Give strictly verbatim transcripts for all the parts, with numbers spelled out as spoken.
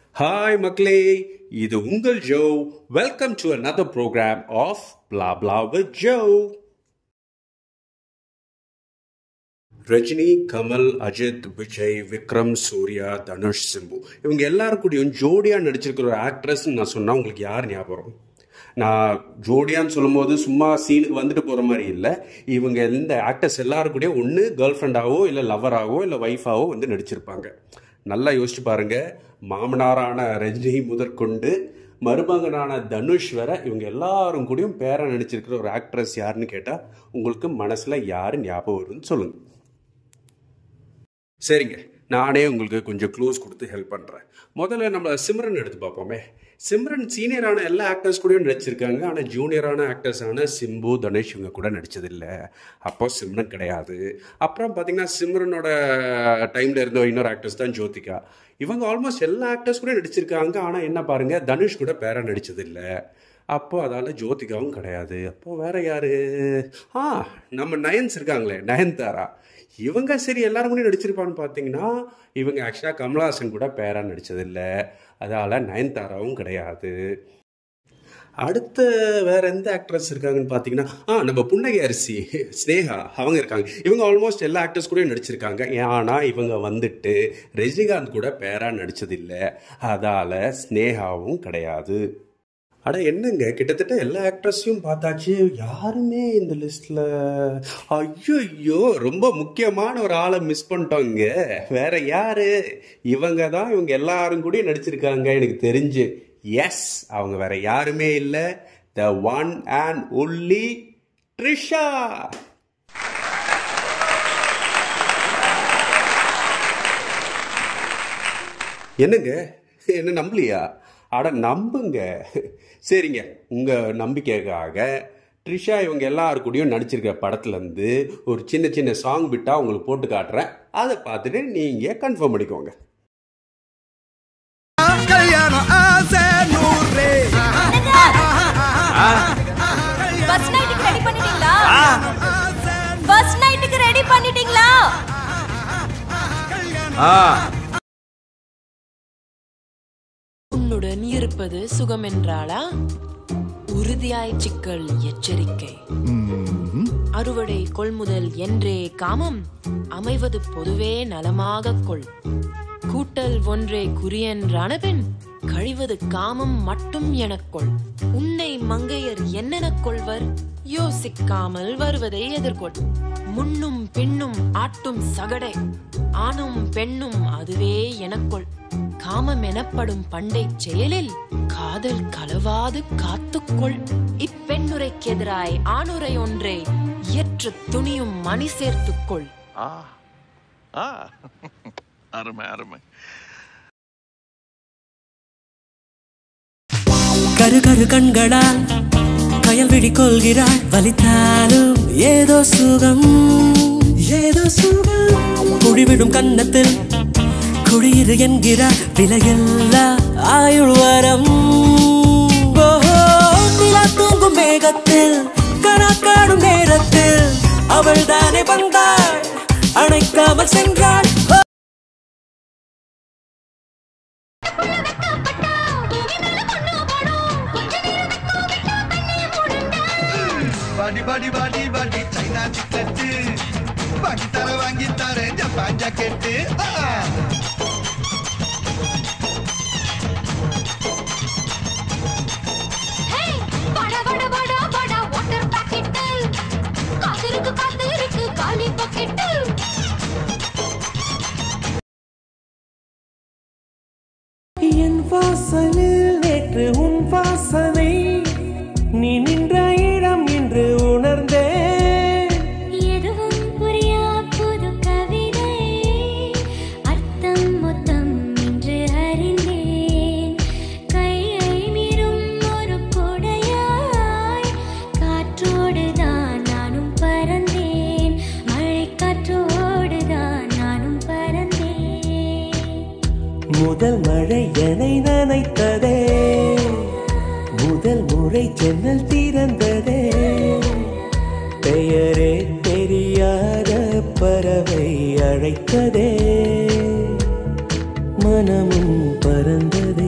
Hi மக்களே, இது உங்கள் Joe. Welcome to another program of Blah Blah with Joe. Rajini, Kamal, Ajith, Vijay, Vikram, Suriya, Dhanush, Simbu இவங்க எல்லாரும் கூடயும் ஜோடியாக நடிச்சிருக்கிற ஒரு ஆக்ட்ரஸ்ன்னு நான் சொன்னால் உங்களுக்கு யார் ஞாபகம்? நான் ஜோடியான்னு சொல்லும் போது சும்மா சீனுக்கு வந்துட்டு போகிற மாதிரி இல்லை. இவங்க இந்த ஆக்டர்ஸ் எல்லாரும் கூடயும் ஒன்று கேர்ள் ஃப்ரெண்டாகவோ இல்லை லவராகவோ இல்லை ஒய்ஃபாகவோ வந்து நடிச்சிருப்பாங்க. நல்லா யோசிச்சு பாருங்க. மாமனாரான ரஜினி முதற்கொண்டு மருமகனான தனுஷ் வர இவங்க எல்லாரும் கூடயும் பேரா நடிச்சிருக்கிற ஒரு ஆக்ட்ரஸ் யாருன்னு கேட்டால் உங்களுக்கு மனசில் யார் ஞாபகம் வரும்னு சொல்லுங்கள். சரிங்க, நானே உங்களுக்கு கொஞ்சம் க்ளோஸ் கொடுத்து ஹெல்ப் பண்ணுறேன். முதல்ல நம்ம சிம்ரன் எடுத்து பார்ப்போமே. சிம்ரன் சீனியரான எல்லா ஆக்டர்ஸ் கூடயும் நடிச்சிருக்காங்க. ஆனால் ஜூனியரான ஆக்டர்ஸான சிம்பு, தனுஷ் இவங்க கூட நடித்ததில்லை. அப்போ சிம்ரன் கிடையாது. அப்புறம் பார்த்தீங்கன்னா சிம்ரனோட டைமில் இருந்த இன்னொரு ஆக்டர்ஸ் தான் ஜோதிகா. இவங்க ஆல்மோஸ்ட் எல்லா ஆக்டர்ஸ் கூட நடிச்சிருக்காங்க. ஆனால் என்ன பாருங்கள், தனுஷ் கூட பேரா நடித்ததில்லை. அப்போது அதால் ஜோதிகாவும் கிடையாது. அப்போது வேறு யார்? ஆ நம்ம நயன்ஸ் இருக்காங்களே, நயன்தாரா. இவங்க சரி எல்லாரும் கூட நடிச்சிருப்பான்னு பார்த்தீங்கன்னா இவங்க ஆக்சுவலாக கமல்ஹாசன் கூட பேரா நடித்ததில்லை. அதால் நயன்தாராவும் கிடையாது. அடுத்த வேற எந்த ஆக்ட்ரஸ் இருக்காங்கன்னு பார்த்தீங்கன்னா ஆ நம்ம புன்னகை அரிசி ஸ்னேகா அவங்க இருக்காங்க. இவங்க ஆல்மோஸ்ட் எல்லா ஆக்டர்ஸ் கூட நடிச்சிருக்காங்க. ஆனால் இவங்க வந்துட்டு ரஜினிகாந்த் கூட பேரா நடித்ததில்லை. அதால் ஸ்னேகாவும் கிடையாது. அட என்னங்க, கிட்டத்தட்ட எல்லா ஆக்ட்ரஸையும் பார்த்தாச்சு, யாருமே இந்த லிஸ்ட்ல. ஐயோ, ரொம்ப முக்கியமான ஒரு ஆளை மிஸ் பண்ணிட்டோங்க. வேற யாரு? இவங்க தான் இவங்க எல்லாரும் கூட நடிச்சிருக்காங்க எனக்கு தெரிஞ்சு. எஸ், அவங்க வேற யாருமே இல்லை. The one and only Trisha. என்னங்க, என்ன நம்பலையா? அட நம்புங்க. சரிங்க, உங்கள் நம்பிக்கைக்காக த்ரிஷா இவங்க எல்லாரு கூடயும் நடிச்சிருக்க படத்துலேருந்து ஒரு சின்ன சின்ன சாங் பிட்டாக உங்களுக்கு போட்டு காட்டுறேன். அதை பார்த்துட்டு நீங்கள் கன்ஃபார்ம் பண்ணிக்கோங்க. உன்னுடன் இருப்பது சுகம் என்றாளா? உறுதியாய் சிக்கல் எச்சரிக்கை. அறுவடை கொள்முதல் என்றே காமம் அமைவது பொதுவே நலமாக கொள். கூட்டல் ஒன்றே குறியென்றான பின் கழிவது காமம் மட்டும் எனக்கொள். உன்னை மங்கையர் என்னெனக் கொள்வர்? யோசிக்காமல் வருவதை எதிர்கொள். முன்னும் பின்னும் ஆட்டும் சகடை ஆணும் பெண்ணும் அதுவே எனக்கொள். காமம் எனப்படும் பண்டை செயலில் காதல் கலவாது காத்துக்கொள். இப்பெண்ணுரைக்கு எதிராய் ஆணுரை ஒன்றே இயற்று துணியும் மணி சேர்த்துக்கொள். அருமை அருமை. கரு கரு கண்களால் கயல்விழி கொள்கிறாள். வலித்தாலும் ஏதோ சுகம், ஏதோ சுகம். குழிவிடும் கன்னத்தில் குழியிரு என்கிறார். விலையில்லா ஆயுள் வரம். நிலா தூங்கும் மேகத்தில் கணக்காடும் நேரத்தில் அவள் தானே வந்தாள், அணைக்காமல் சென்றாள். பாடி பாடி பாடி பாடி சைனா சிக்கெட்டு பாடி தர வாங்கி தர ஜப்பான் ஜாக்கெட்டு. என் வாசலில் நேற்று உன் வாசனை, நீ நின்ற இடம் என்று உணர்ந்தேன். எதுவும் புரியா புது கவிதை, அர்த்தம் மொத்தம் என்று அறிந்தேன். கையை மீறும் ஒரு கொடையாய் காற்றோடுதான் நானும் பறந்தேன். மழை காற்றோடுதான் நானும் பறந்தேன். முதல் மழை என்னை நனைத்ததே, முதல் முறை ஜன்னல் திறந்ததே. பெயரே தெரியாத பறவை அழைத்ததே, மனமும் பறந்ததே.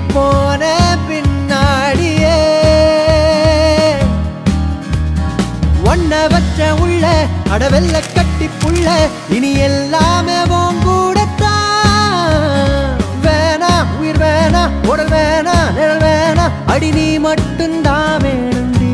போன பின்னாடியே ஒன்ன வச்ச உள்ள அடவெல்ல கட்டி புள்ள இனி எல்லாமே கூடத்தான் வேணா உயிர் வேணா உடல் வேணா நிழல் வேணா அடி நீ மட்டும்தான் வேணுண்டி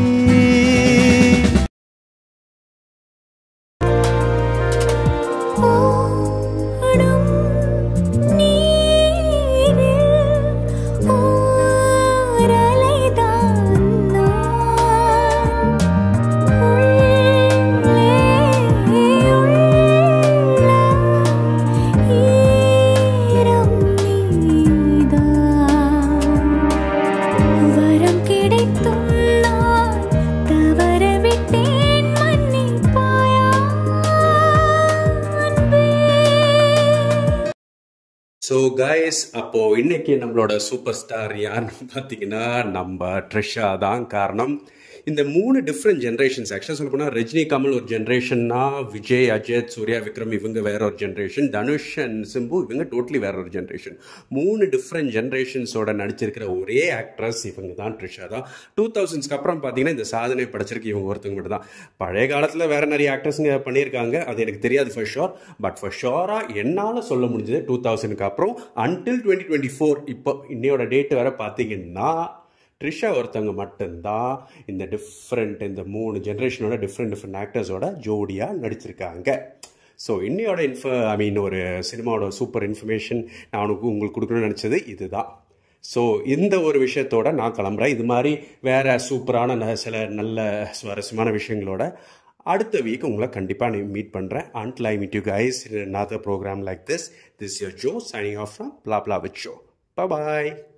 ஸோ கைஸ், அப்போது இன்றைக்கி நம்மளோட சூப்பர் ஸ்டார் யாருன்னு பார்த்தீங்கன்னா நம்ம ட்ரிஷா தான் காரணம். இந்த மூணு டிஃப்ரெண்ட் ஜென்ரேஷன்ஸ், ஆக்சுவலாக சொல்ல போனால் ரஜினி கமல் ஒரு ஜென்ரேஷன்னா, விஜய் அஜித் சூர்யா விக்ரம் இவங்க வேற ஒரு ஜென்ரேஷன், தனுஷ் அண்ட் சிம்பு இவங்க டோட்டலி வேற ஒரு ஜென்ரேஷன். மூணு டிஃப்ரெண்ட் ஜென்ரேஷன்ஸோட நடிச்சிருக்கிற ஒரே ஆக்ட்ரஸ் இவங்க தான், ட்ரிஷா தான். டூ தௌசண்ட்ஸ்க்கு அப்புறம் பார்த்தீங்கன்னா இந்த சாதனை படைச்சிருக்கு இவங்க ஒருத்தவங்க மட்டும் தான். பழைய காலத்தில் வேற நிறைய ஆக்டர்ஸுங்க பண்ணியிருக்காங்க, அது எனக்கு தெரியாது ஃபார் ஷோர். பட் ஃபார் ஷோராக என்னால் சொல்ல முடிஞ்சது டூ தௌசண்ட்க்கு அப்புறம் அன்டில் டுவெண்ட்டி டுவெண்ட்டி ஃபோர் இப்போ இன்னையோட டேட்டு வேற பார்த்தீங்கன்னா ட்ரிஷா ஒருத்தவங்க மட்டும்தான் இந்த டிஃப்ரெண்ட் இந்த மூணு ஜென்ரேஷனோட டிஃப்ரெண்ட் டிஃப்ரெண்ட் ஆக்டர்ஸோட ஜோடியாக நடிச்சிருக்காங்க. ஸோ இன்னையோட இன்ஃப ஐ மீன் ஒரு சினிமாவோட சூப்பர் இன்ஃபர்மேஷன் நான் உனக்கு உங்களுக்கு கொடுக்கணும்னு நினச்சது இதுதான். ஸோ இந்த ஒரு விஷயத்தோட நான் கிளம்புறேன். இது மாதிரி வேறு சூப்பரான சில நல்ல சுவாரஸ்யமான விஷயங்களோட அடுத்த வீக் உங்களை கண்டிப்பாக நான் மீட் பண்ணுறேன். Until I meet you guys in another program like this, this is your Joe signing off from Blah Blah with Joe. Bye bye.